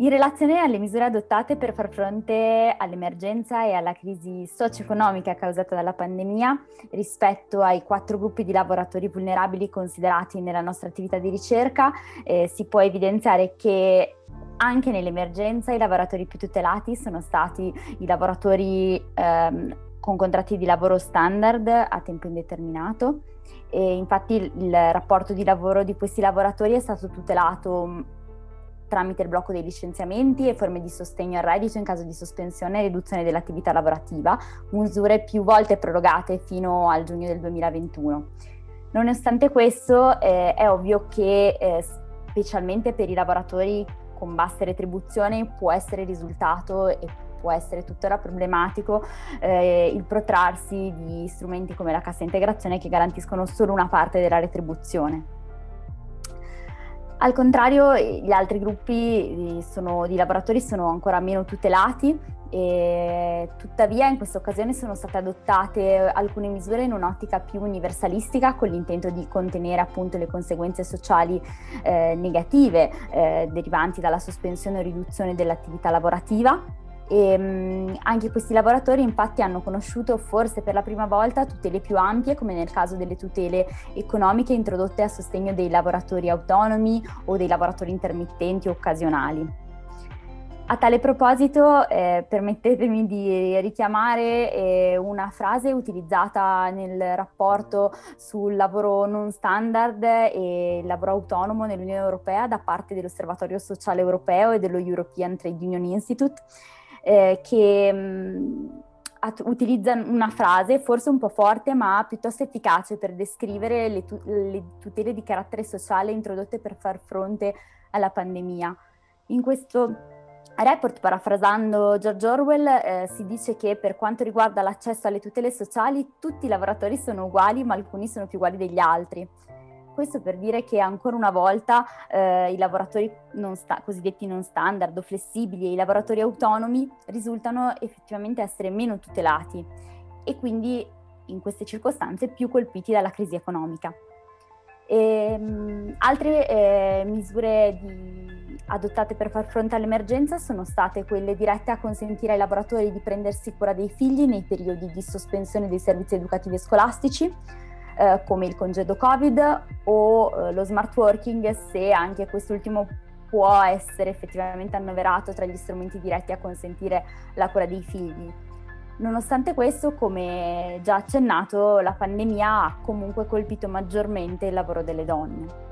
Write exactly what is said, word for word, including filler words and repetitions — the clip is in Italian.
In relazione alle misure adottate per far fronte all'emergenza e alla crisi socio-economica causata dalla pandemia, rispetto ai quattro gruppi di lavoratori vulnerabili considerati nella nostra attività di ricerca, eh, si può evidenziare che anche nell'emergenza i lavoratori più tutelati sono stati i lavoratori ehm, con contratti di lavoro standard a tempo indeterminato. E infatti il, il rapporto di lavoro di questi lavoratori è stato tutelato tramite il blocco dei licenziamenti e forme di sostegno al reddito in caso di sospensione e riduzione dell'attività lavorativa, misure più volte prorogate fino al giugno del duemilaventuno. Nonostante questo, eh, è ovvio che eh, specialmente per i lavoratori con basse retribuzioni può essere risultato e può essere tuttora problematico eh, il protrarsi di strumenti come la cassa integrazione che garantiscono solo una parte della retribuzione. Al contrario, gli altri gruppi sono, di lavoratori sono ancora meno tutelati e tuttavia in questa occasione sono state adottate alcune misure in un'ottica più universalistica con l'intento di contenere appunto le conseguenze sociali eh, negative eh, derivanti dalla sospensione o riduzione dell'attività lavorativa. E, mh, anche questi lavoratori infatti hanno conosciuto forse per la prima volta tutele più ampie, come nel caso delle tutele economiche introdotte a sostegno dei lavoratori autonomi o dei lavoratori intermittenti o occasionali. A tale proposito eh, permettetemi di richiamare eh, una frase utilizzata nel rapporto sul lavoro non standard e il lavoro autonomo nell'Unione Europea da parte dell'Osservatorio Sociale Europeo e dello European Trade Union Institute, Eh, che mh, utilizza una frase forse un po' forte ma piuttosto efficace per descrivere le, tu- le tutele di carattere sociale introdotte per far fronte alla pandemia. In questo report, parafrasando George Orwell, eh, si dice che per quanto riguarda l'accesso alle tutele sociali tutti i lavoratori sono uguali ma alcuni sono più uguali degli altri. Questo per dire che ancora una volta eh, i lavoratori non sta- cosiddetti non standard o flessibili e i lavoratori autonomi risultano effettivamente essere meno tutelati e quindi in queste circostanze più colpiti dalla crisi economica. E, mh, altre eh, misure di, adottate per far fronte all'emergenza sono state quelle dirette a consentire ai lavoratori di prendersi cura dei figli nei periodi di sospensione dei servizi educativi e scolastici, Eh, come il congedo Covid o eh, lo smart working, se anche quest'ultimo può essere effettivamente annoverato tra gli strumenti diretti a consentire la cura dei figli. Nonostante questo, come già accennato, la pandemia ha comunque colpito maggiormente il lavoro delle donne.